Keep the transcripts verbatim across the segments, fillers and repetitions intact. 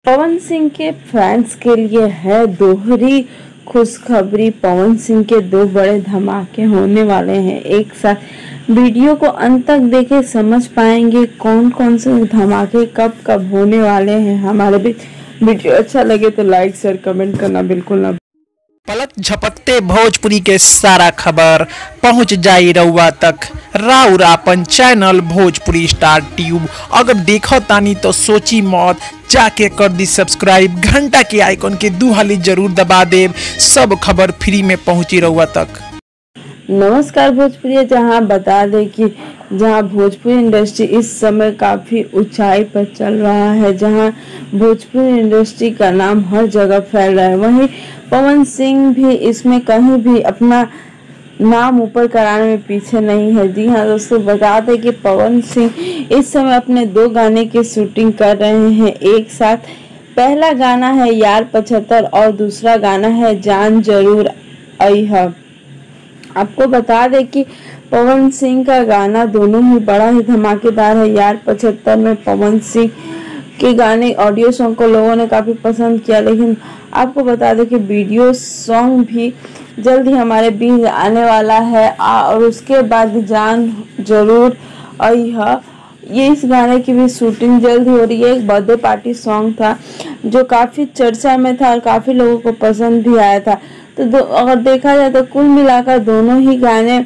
पवन सिंह के फैंस के लिए है दोहरी खुशखबरी। पवन सिंह के दो बड़े धमाके होने वाले हैं एक साथ। वीडियो को अंत तक देखे समझ पाएंगे कौन कौन से धमाके कब कब होने वाले हैं हमारे बीच। वीडियो अच्छा लगे तो लाइक शेयर कमेंट करना बिल्कुल ना। पलक झपकते भोजपुरी के सारा खबर पहुंच जाई रउआ तक। राउर आपन चैनल भोजपुरी स्टार ट्यूब अगर देखो तानी तो सोची मौत, जाके कर दी सब्सक्राइब, घंटा के आइकन के दू हाली जरूर दबा देव। सब खबर फ्री में पहुंची रउआ तक। नमस्कार भोजपुरी, जहां बता दें कि जहां भोजपुरी इंडस्ट्री इस समय काफ़ी ऊंचाई पर चल रहा है, जहां भोजपुरी इंडस्ट्री का नाम हर जगह फैल रहा है, वहीं पवन सिंह भी इसमें कहीं भी अपना नाम ऊपर कराने में पीछे नहीं है। जी हाँ दोस्तों, बता दें कि पवन सिंह इस समय अपने दो गाने की शूटिंग कर रहे हैं एक साथ। पहला गाना है यार पचहत्तर और दूसरा गाना है जान जरूर आई है। आपको बता दें कि पवन सिंह का गाना दोनों ही बड़ा ही धमाकेदार है। यार पचहत्तर में पवन सिंह के गाने ऑडियो सॉन्ग को लोगों ने काफ़ी पसंद किया, लेकिन आपको बता दें कि वीडियो सॉन्ग भी जल्द ही हमारे बीच आने वाला है। और उसके बाद जान जरूर आई है, ये इस गाने की भी शूटिंग जल्द ही हो रही है। एक बर्थडे पार्टी सॉन्ग था जो काफ़ी चर्चा में था और काफ़ी लोगों को पसंद भी आया था। तो अगर देखा जाए तो कुल मिलाकर दोनों ही गाने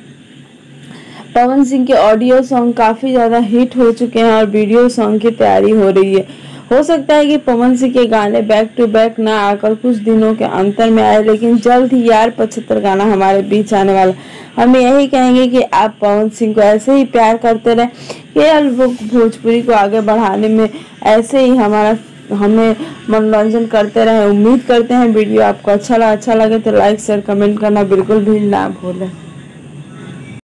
पवन सिंह के ऑडियो सॉन्ग काफ़ी ज़्यादा हिट हो चुके हैं और वीडियो सॉन्ग की तैयारी हो रही है। हो सकता है कि पवन सिंह के गाने बैक टू बैक ना आकर कुछ दिनों के अंतर में आए, लेकिन जल्द ही यार पचहत्तर गाना हमारे बीच आने वाला। हम यही कहेंगे कि आप पवन सिंह को ऐसे ही प्यार करते रहें, केवल वो भोजपुरी को आगे बढ़ाने में ऐसे ही हमारा हमें मनोरंजन करते रहें। उम्मीद करते हैं वीडियो आपको अच्छा लगा अच्छा लगे तो लाइक शेयर कमेंट करना बिल्कुल भी ना भूलें।